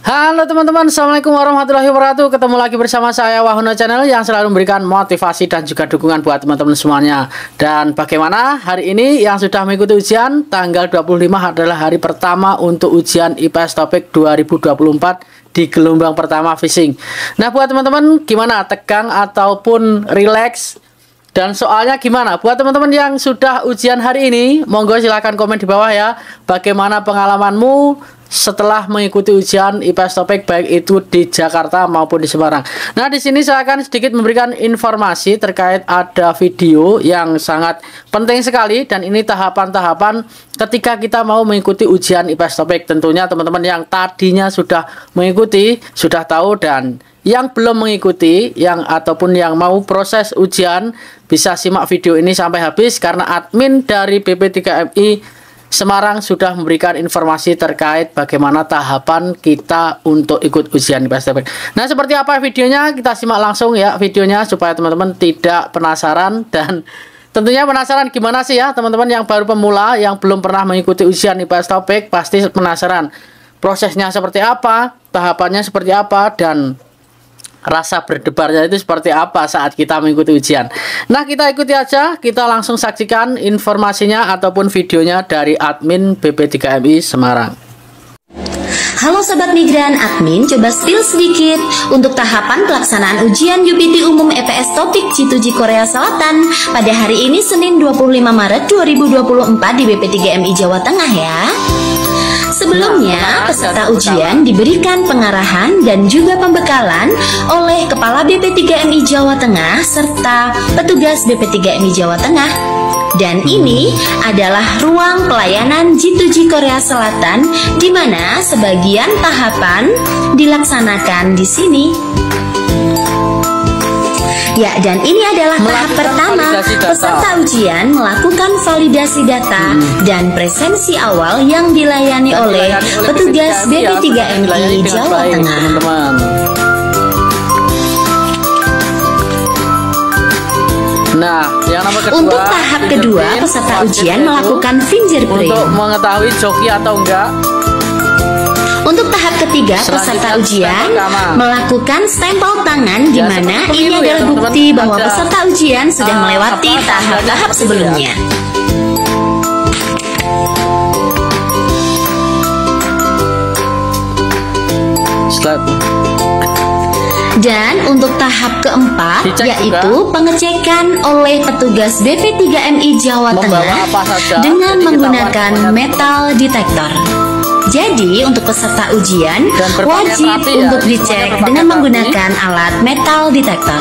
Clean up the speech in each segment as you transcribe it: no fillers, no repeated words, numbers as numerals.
Halo teman-teman, assalamualaikum warahmatullahi wabarakatuh. Ketemu lagi bersama saya Wahono Channel yang selalu memberikan motivasi dan juga dukungan buat teman-teman semuanya. Dan bagaimana hari ini yang sudah mengikuti ujian, tanggal 25 adalah hari pertama untuk ujian IPS Topik 2024 di gelombang pertama fishing. Nah, buat teman-teman gimana, tegang ataupun rileks? Dan soalnya gimana? Buat teman-teman yang sudah ujian hari ini, monggo silahkan komen di bawah ya. Bagaimana pengalamanmu setelah mengikuti ujian IPS Topik baik itu di Jakarta maupun di Semarang. Nah, di sini saya akan sedikit memberikan informasi terkait ada video yang sangat penting sekali, dan ini tahapan-tahapan ketika kita mau mengikuti ujian IPS Topik. Tentunya teman-teman yang tadinya sudah mengikuti sudah tahu, dan yang belum mengikuti ataupun yang mau proses ujian bisa simak video ini sampai habis, karena admin dari BP3MI Semarang sudah memberikan informasi terkait bagaimana tahapan kita untuk ikut ujian IPS Topik. Nah, seperti apa videonya? Kita simak langsung ya videonya supaya teman-teman tidak penasaran, dan tentunya penasaran gimana sih ya teman-teman yang baru pemula yang belum pernah mengikuti ujian IPS Topik, pasti penasaran prosesnya seperti apa, tahapannya seperti apa, dan rasa berdebarnya itu seperti apa saat kita mengikuti ujian. Nah, kita ikuti aja, kita langsung saksikan informasinya ataupun videonya dari admin BP3MI Semarang. Halo Sobat Migran, admin coba spill sedikit untuk tahapan pelaksanaan ujian UPT Umum EPS Topik C2G Korea Selatan pada hari ini Senin 25 Maret 2024 di BP3MI Jawa Tengah ya. Sebelumnya, peserta ujian diberikan pengarahan dan juga pembekalan oleh Kepala BP3MI Jawa Tengah serta petugas BP3MI Jawa Tengah. Dan ini adalah ruang pelayanan G2G Korea Selatan, di mana sebagian tahapan dilaksanakan di sini. Ya, dan ini adalah tahap pertama. Peserta ujian melakukan validasi data dan presensi awal yang dilayani oleh petugas BP3MI Jawa Tengah. Nah, yang nomor kedua, untuk tahap kedua, peserta ujian melakukan fingerprint untuk mengetahui joki atau enggak. Untuk tahap ketiga, peserta ujian melakukan stempel tangan, di mana ini adalah bukti bahwa peserta ujian sudah melewati tahap-tahap sebelumnya. Dan untuk tahap keempat, yaitu pengecekan oleh petugas BP3MI Jawa Tengah dengan menggunakan metal detector. Jadi, untuk peserta ujian wajib untuk dicek dengan menggunakan alat metal detector.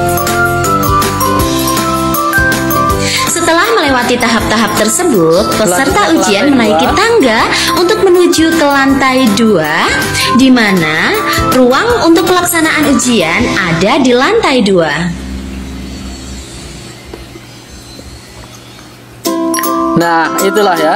Setelah melewati tahap-tahap tersebut, peserta ujian menaiki tangga untuk menuju ke lantai 2, di mana ruang untuk pelaksanaan ujian ada di lantai 2. Nah, itulah ya.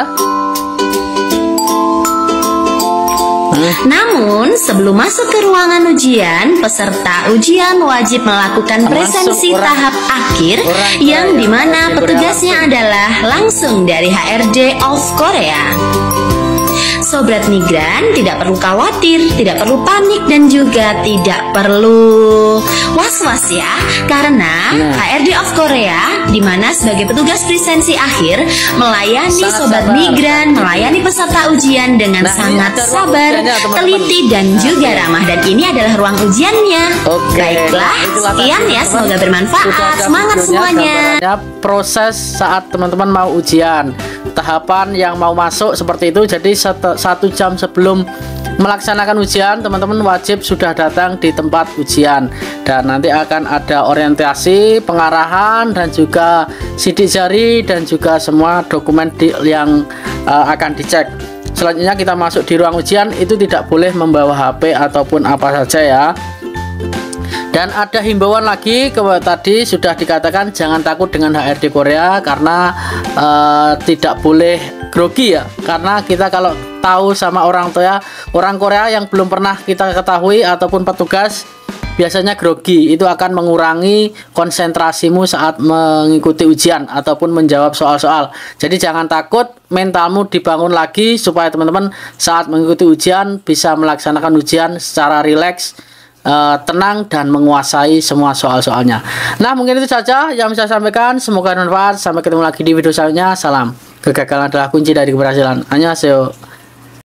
Namun, sebelum masuk ke ruangan ujian, peserta ujian wajib melakukan presensi tahap akhir, yang dimana petugasnya adalah langsung dari HRD of Korea. Sobat Migran tidak perlu khawatir, tidak perlu panik, dan juga tidak perlu was-was ya, karena HRD of Korea, di mana sebagai petugas presensi akhir melayani Sobat Migran, melayani peserta ujian dengan sangat sabar, teliti, dan juga ramah. Dan ini adalah ruang ujiannya. Baiklah, sekian ya, semoga bermanfaat. Semangat semuanya. Proses saat teman-teman mau ujian, tahapan yang mau masuk seperti itu. Jadi 1 jam sebelum melaksanakan ujian, teman-teman wajib sudah datang di tempat ujian, dan nanti akan ada orientasi, pengarahan, dan juga sidik jari, dan juga semua dokumen yang akan dicek. Selanjutnya kita masuk di ruang ujian, itu tidak boleh membawa HP ataupun apa saja ya. Dan ada himbauan lagi, tadi sudah dikatakan jangan takut dengan HRD Korea, karena tidak boleh grogi ya, karena kita kalau tahu sama orang Korea yang belum pernah kita ketahui ataupun petugas, biasanya grogi. Itu akan mengurangi konsentrasimu saat mengikuti ujian ataupun menjawab soal-soal. Jadi jangan takut, mentalmu dibangun lagi supaya teman-teman saat mengikuti ujian bisa melaksanakan ujian secara rileks, tenang, dan menguasai semua soal-soalnya. Nah, mungkin itu saja yang bisa saya sampaikan. Semoga bermanfaat. Sampai ketemu lagi di video selanjutnya. Salam. Kegagalan adalah kunci dari keberhasilan. Annyeonghaseyo.